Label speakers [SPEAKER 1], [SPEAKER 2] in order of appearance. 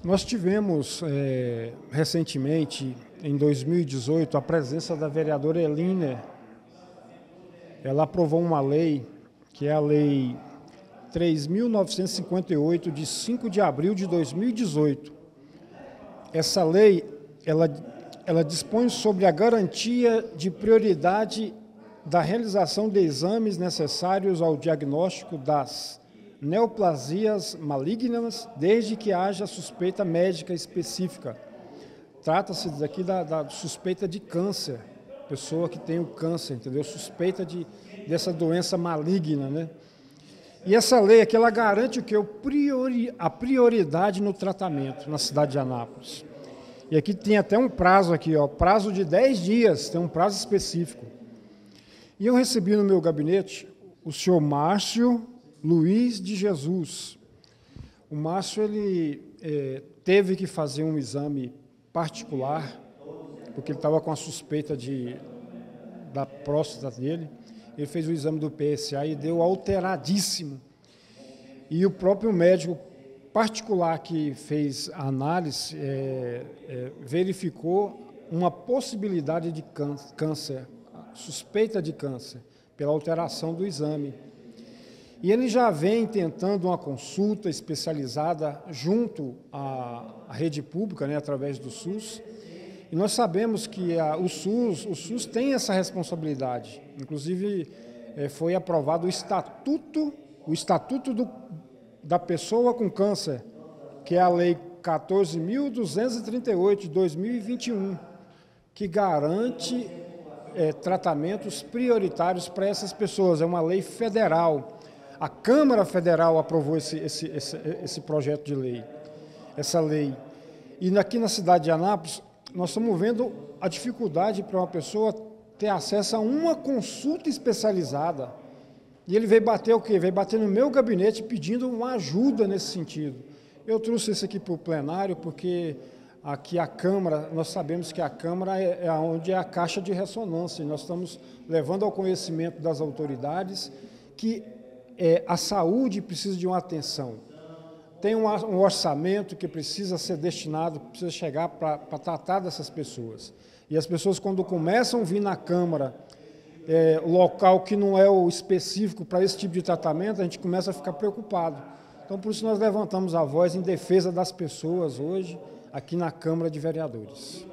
[SPEAKER 1] Nós tivemos recentemente, em 2018, a presença da vereadora Eliner. Ela aprovou uma lei, que é a Lei 3.958, de 5 de abril de 2018. Essa lei, ela dispõe sobre a garantia de prioridade da realização de exames necessários ao diagnóstico das neoplasias malignas, desde que haja suspeita médica específica. Trata-se daqui da suspeita de câncer, pessoa que tem o câncer, entendeu? Suspeita dessa doença maligna, né? E essa lei aqui, ela garante o que? A prioridade no tratamento na cidade de Anápolis. E aqui tem até um prazo aqui, ó, prazo de 10 dias, tem um prazo específico. E eu recebi no meu gabinete o senhor Márcio Luiz de Jesus. O Márcio, ele teve que fazer um exame particular, porque ele estava com a suspeita da próstata dele. Ele fez o exame do PSA e deu alteradíssimo. E o próprio médico particular que fez a análise verificou uma possibilidade de câncer, suspeita de câncer, pela alteração do exame. E ele já vem tentando uma consulta especializada junto à rede pública, né, através do SUS. E nós sabemos que o SUS tem essa responsabilidade. Inclusive, foi aprovado o Estatuto da Pessoa com Câncer, que é a Lei 14.238 de 2021, que garante tratamentos prioritários para essas pessoas. É uma lei federal. A Câmara Federal aprovou esse projeto de lei, essa lei. E aqui na cidade de Anápolis, nós estamos vendo a dificuldade para uma pessoa ter acesso a uma consulta especializada. E ele veio bater o quê? Veio bater no meu gabinete pedindo uma ajuda nesse sentido. Eu trouxe isso aqui para o plenário porque aqui a Câmara, nós sabemos que a Câmara é onde é a caixa de ressonância. E nós estamos levando ao conhecimento das autoridades que a saúde precisa de uma atenção. Tem um orçamento que precisa ser destinado, precisa chegar para tratar dessas pessoas. E as pessoas, quando começam a vir na Câmara, local que não é o específico para esse tipo de tratamento, a gente começa a ficar preocupado. Então, por isso nós levantamos a voz em defesa das pessoas hoje, aqui na Câmara de Vereadores.